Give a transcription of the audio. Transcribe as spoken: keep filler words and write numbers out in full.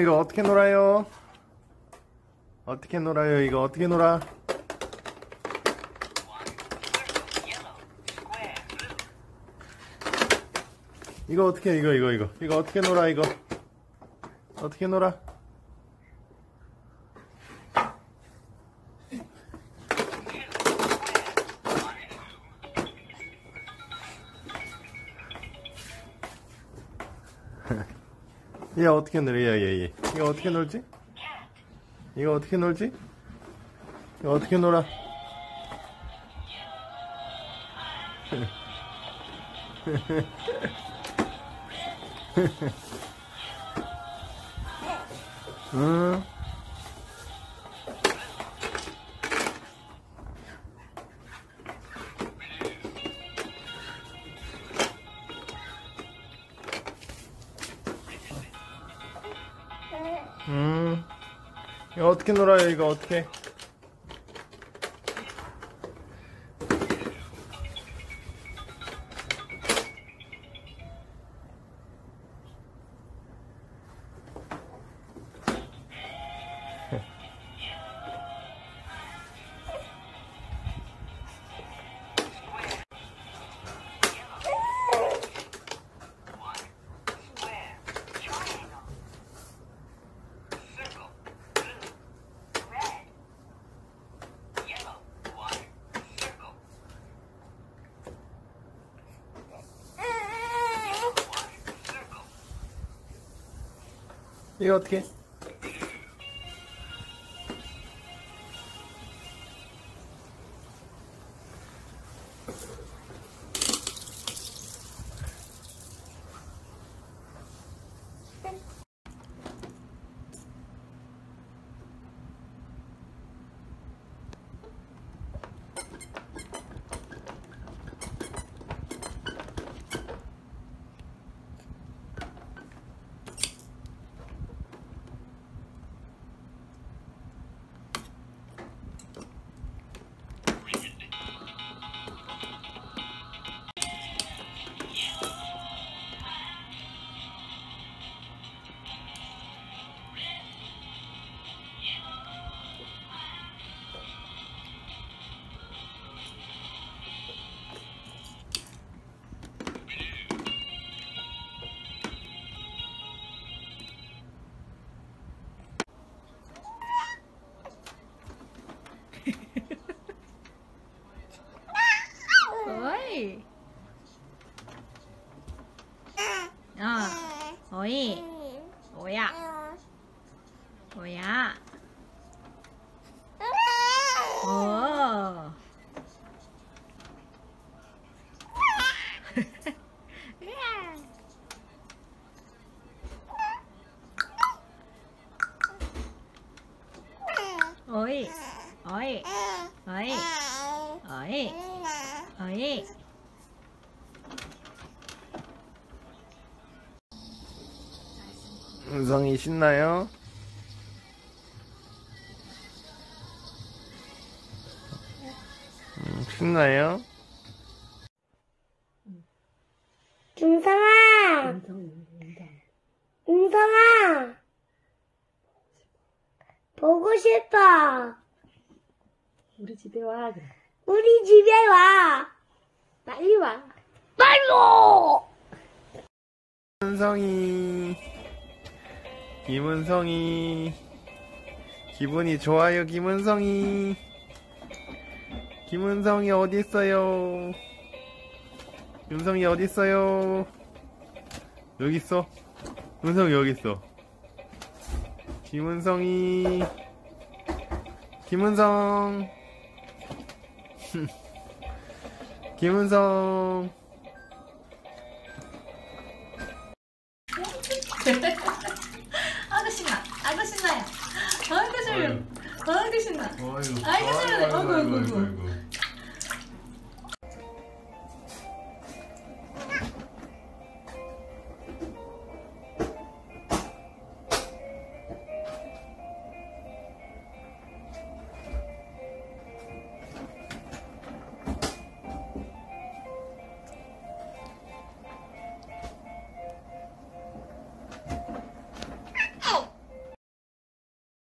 이거 어떻게 놀아요? 어떻게 놀아요? 이거 어떻게 놀아? 이거 어떻게 이거 이거 이거 이거 어떻게 놀아 이거 어떻게 놀아? 얘 어떻게 놀아? 얘, 얘, 얘. 이거 어떻게 놀지? 이거 어떻게 놀지? 이거 어떻게 놀아? 응? 음, 이거 어떻게 놀아요? 이거 어떻게? 이거 어떻게? Oi. À, oi. Oi ạ. Oi ạ. Ồ. Oi. Oi. Oi. Oi. Oi. 은성이 신나요? 음, 신나요? 은성아! 은성아! 보고 싶어. 우리 집에 와. 그래. 우리 집에 와. 빨리 와. 빨리 와! 은성이, 김은성이, 기분이 좋아요, 김은성이. 김은성이 어딨어요? 은성이 어딨어요? 여기 있어. 은성이 여기 있어. 김은성이, 김은성, 김은성. 아이고 신나. 아이고 신나요. 아이고 신나. 아이고 신나. 어이구, 아이고 신나네. 아이고, 아이고 아이고 아이고, 아이고. 아이고.